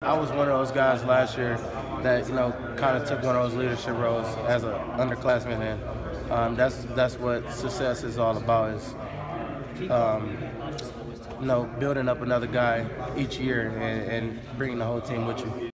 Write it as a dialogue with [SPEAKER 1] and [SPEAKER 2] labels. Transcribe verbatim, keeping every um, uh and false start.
[SPEAKER 1] I was one of those guys last year that, you know, kind of took one of those leadership roles as an underclassman, and um, that's that's what success is all about. Is um, you know, building up another guy each year and, and bringing the whole team with you.